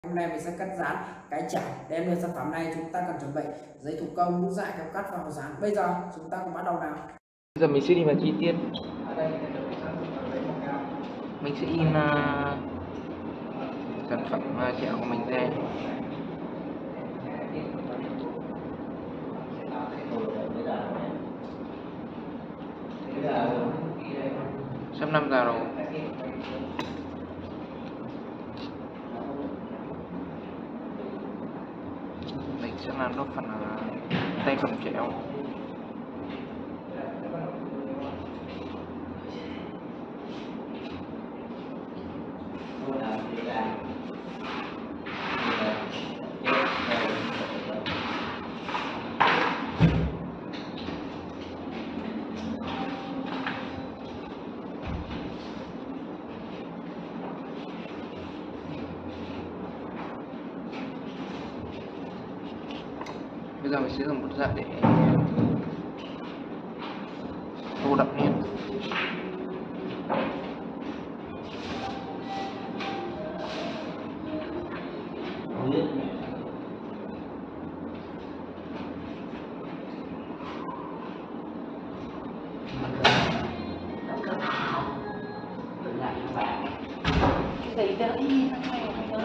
Hôm nay mình sẽ cắt dán cái chảo. Để em đưa sản phẩm này chúng ta cần chuẩn bị giấy thủ công, mũ dại, kẹp cắt và dán. Bây giờ chúng ta cùng bắt đầu nào. Bây giờ mình sẽ đi vào chi tiết. Mình sẽ in sản phẩm chảo của mình ra. Sắp 5 giờ rồi. Mình sẽ làm nốt phần tay cầm chảo. Bây giờ mình sẽ dùng bút dạ để tô đậm nét. Cái đỡ y thằng này ơi.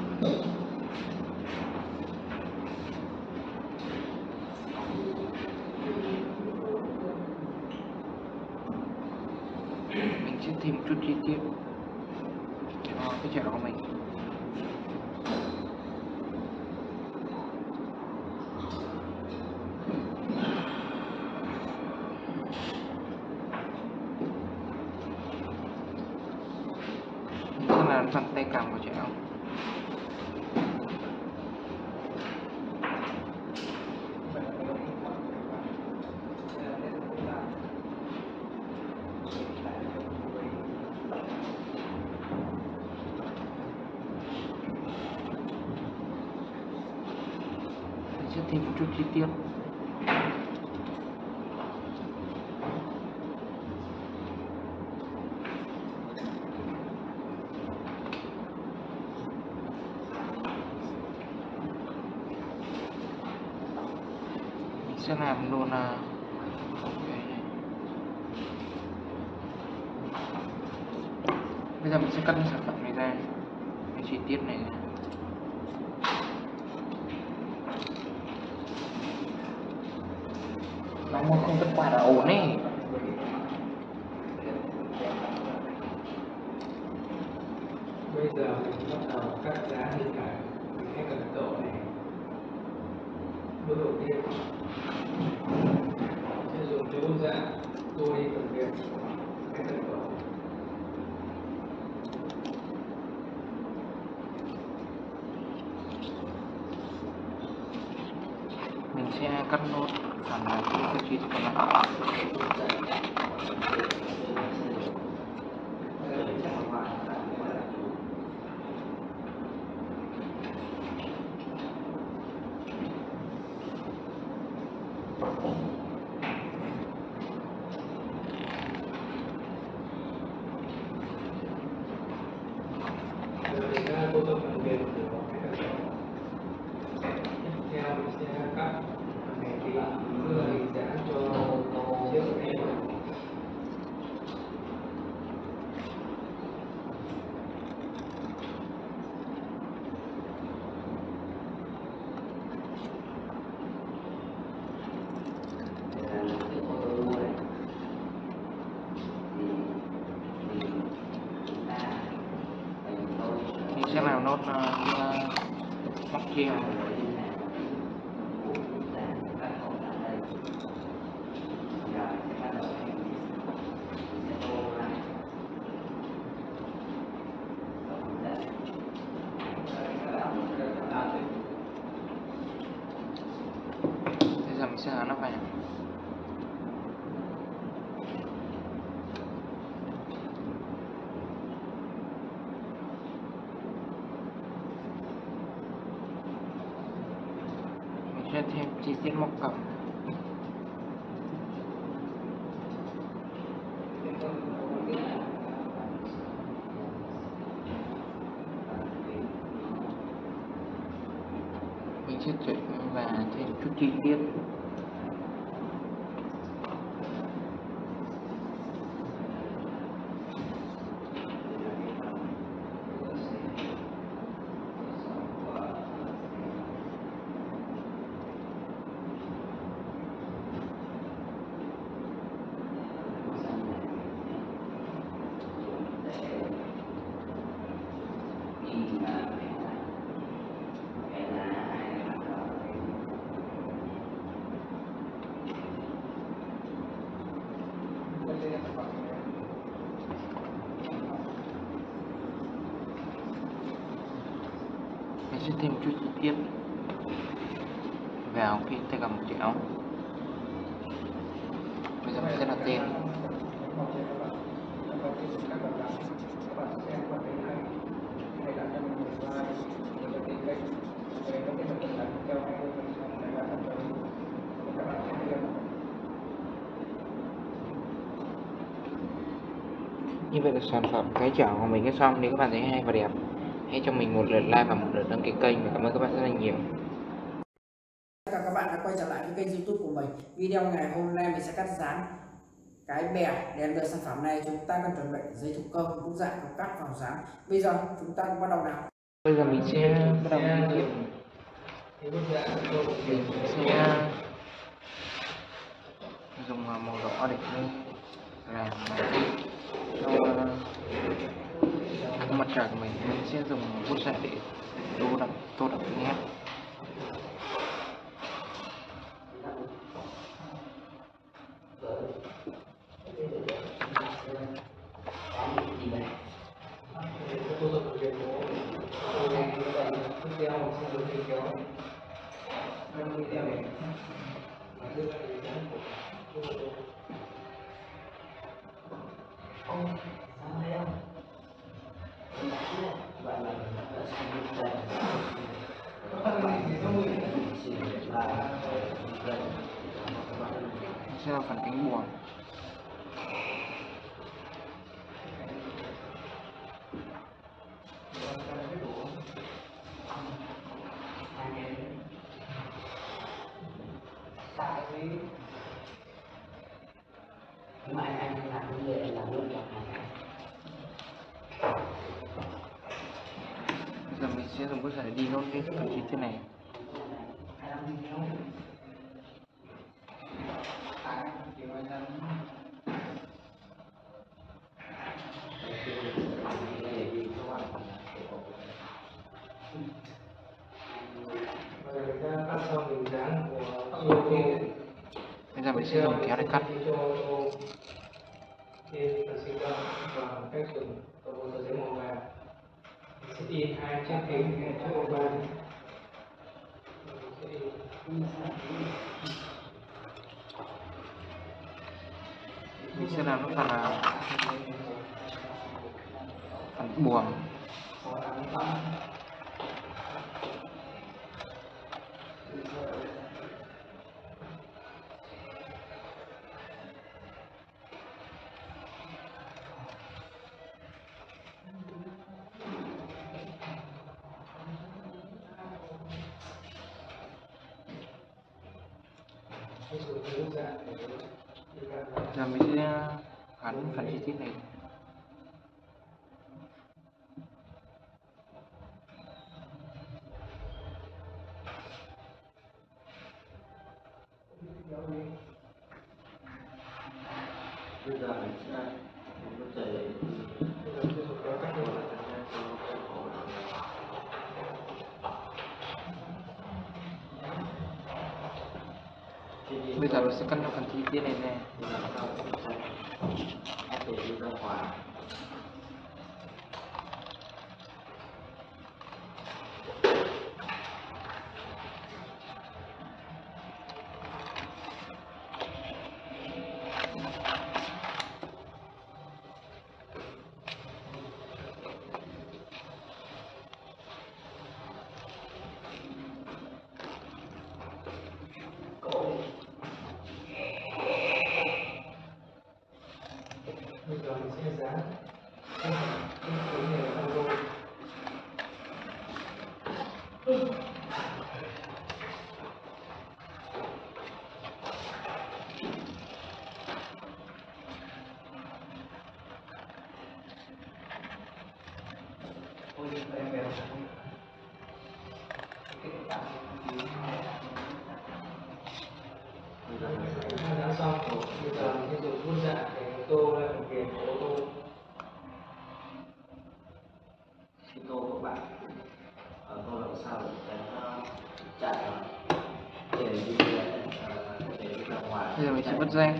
Mình sẽ thêm một chút chi tiết cho cái chảo của mình. Mình sẽ làm phần tay cầm của chảo. Sẽ thêm một chút chi tiết. Mình sẽ làm luôn bây giờ mình sẽ cắt những sản phẩm này ra, cái chi tiết này. Nó mà không kết quả là ổn ấy. Bây giờ mình bắt đầu cắt giá hình ảnh cái cần tổ này. Bước đầu tiên sẽ dùng chú dạ tô đi phần việc cái cần tổ. Mình sẽ cắt nốt phần cái chi tiết còn lại. Rồi ra tô tô phần việc của cái cần tổ. Tiếp theo mình sẽ cắt phần này thì đưa hình dáng cho chiếc này. Mình sẽ làm nốt móc treo. Bây giờ mình sẽ dán nó vào. Mình sẽ thêm chi tiết móc cầm. mình sẽ chuyển và thêm chút chi tiết. Mình sẽ thêm một chút chi tiết vào khi tay cầm chéo. Bây giờ mình sẽ đặt tên. Như vậy là sản phẩm cái chảo của mình đã xong. Nếu các bạn thấy hay và đẹp, hãy cho mình một lượt like và một lượt đăng ký kênh, và cảm ơn các bạn rất là nhiều. Tất cả các bạn đã quay trở lại với kênh YouTube của mình. Video ngày hôm nay mình sẽ cắt dán cái bè đèn led sản phẩm này. Chúng ta cần chuẩn bị giấy thủ công, bút dạng, cắt vào dán. Bây giờ chúng ta cùng bắt đầu nào. Bây giờ mình sẽ bắt đầu thực hiện. Mình sẽ dùng màu đỏ để làm cho mặt trời của mình. Mình sẽ dùng bút sạch để tô đậm nét. Sẽ là phần cánh buồm. Bây giờ mình sẽ dùng bút sải đi nốt hết phần chi tiết này. Bây giờ mình sẽ dùng kéo để cắt. In hai chiếc kính, hai chiếc ô ban. Mình sẽ làm nó phần buồm. Giờ mình sẽ gắn phần chi tiết này. Bây giờ mình sẽ cắt phần chi tiết này nè. Bây giờ mình sẽ dán Bây giờ mình sẽ vứt ra.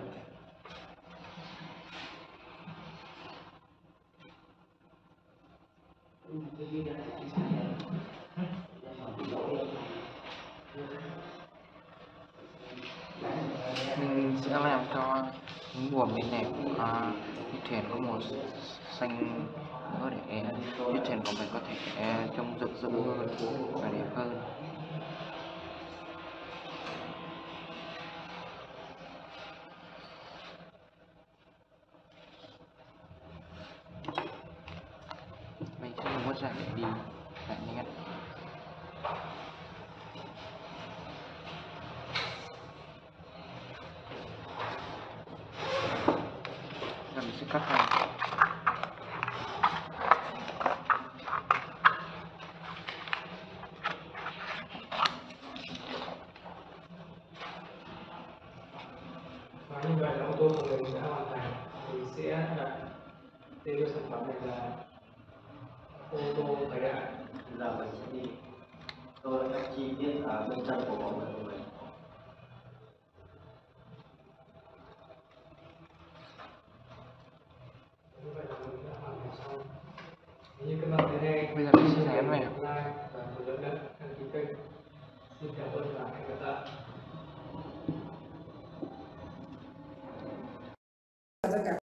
Mình sẽ làm cho những buồm bên này chiếc thuyền có màu xanh nữa để chiếc thuyền của mình có thể trông rực rỡ hơn và đẹp hơn. Mình sẽ dùng bút ra để đi lại nét. Giờ mình sẽ cắt ra. Và như vậy là ô tô của mình đã hoàn thành. Mình sẽ đặt tên cho sản phẩm này là ô tô thời đại. Giờ mình sẽ đi tôi các chi tiết ở bên trong của bóng của mình. Như vậy là mình đã hoàn thành xong. Như các bạn thấy đây, Bây giờ mình sẽ dán vào. like và một lần nữa đăng ký kênh. Xin cảm ơn và hẹn gặp lại. Tất cả